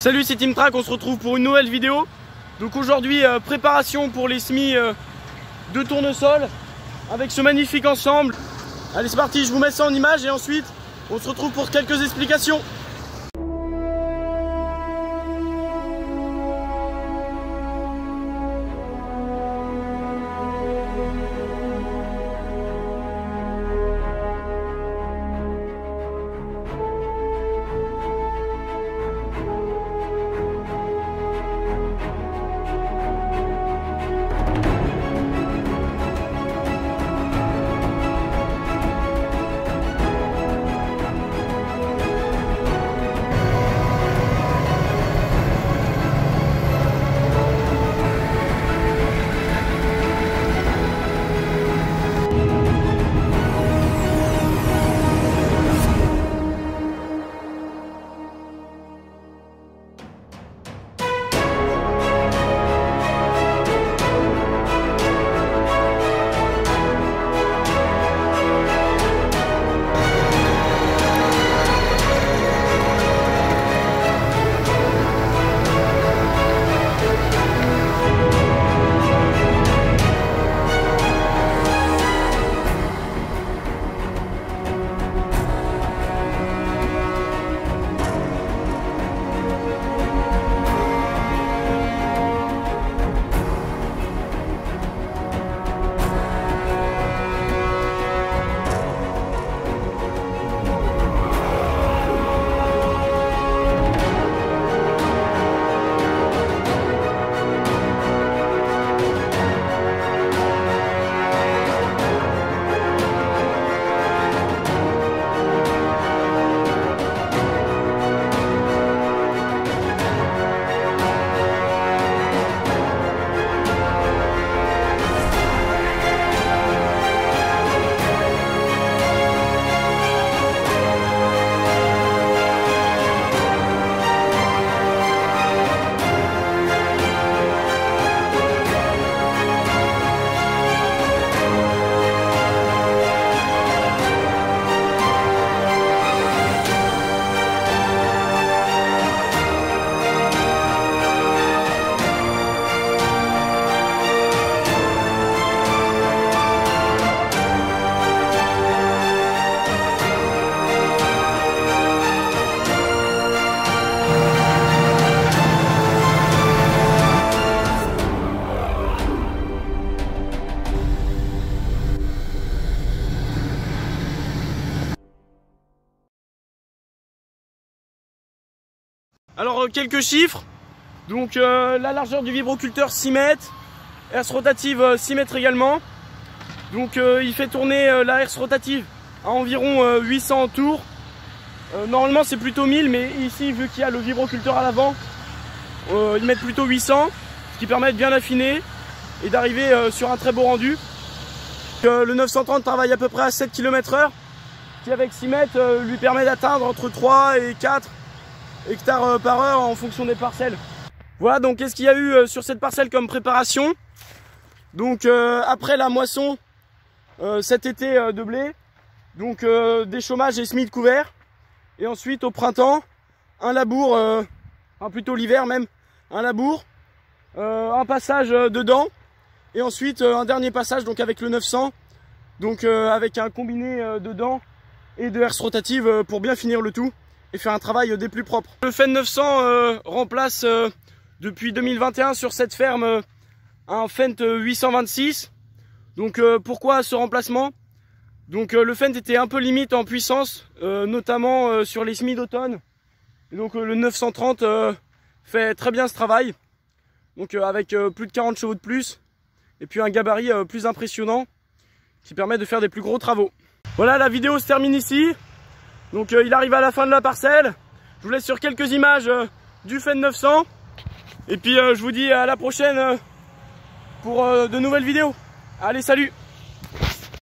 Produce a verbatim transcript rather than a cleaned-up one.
Salut, c'est Team Track, on se retrouve pour une nouvelle vidéo. Donc aujourd'hui, euh, préparation pour les semis euh, de tournesol avec ce magnifique ensemble. Allez, c'est parti, je vous mets ça en image et ensuite on se retrouve pour quelques explications. Alors euh, quelques chiffres. Donc euh, la largeur du vibroculteur six mètres, herse rotative euh, six mètres également. Donc euh, il fait tourner euh, la herse rotative à environ euh, huit cents tours. Euh, normalement c'est plutôt mille, mais ici vu qu'il y a le vibroculteur à l'avant, euh, ils mettent plutôt huit cents, ce qui permet de bien affiner et d'arriver euh, sur un très beau rendu. Euh, le neuf cent trente travaille à peu près à sept kilomètres heure, qui avec six mètres euh, lui permet d'atteindre entre trois et quatre hectares par heure en fonction des parcelles. Voilà, donc qu'est-ce qu'il y a eu euh, sur cette parcelle comme préparation. Donc euh, après la moisson euh, cet été euh, de blé, donc euh, des chômages et semis de couvert, et ensuite au printemps un labour, euh, enfin plutôt l'hiver même, un labour, euh, un passage euh, dedans, et ensuite euh, un dernier passage donc avec le neuf cents, donc euh, avec un combiné euh, dedans et de herse rotative euh, pour bien finir le tout et faire un travail des plus propres. Le Fendt neuf cents euh, remplace euh, depuis deux mille vingt et un sur cette ferme euh, un Fendt huit cent vingt-six. Donc euh, pourquoi ce remplacement? Donc euh, le Fendt était un peu limite en puissance, euh, notamment euh, sur les semis d'automne. Donc euh, le neuf cent trente euh, fait très bien ce travail. Donc euh, avec euh, plus de quarante chevaux de plus et puis un gabarit euh, plus impressionnant qui permet de faire des plus gros travaux. Voilà, la vidéo se termine ici. Donc euh, il arrive à la fin de la parcelle. Je vous laisse sur quelques images euh, du Fendt neuf cents. Et puis euh, je vous dis à la prochaine euh, pour euh, de nouvelles vidéos. Allez, salut!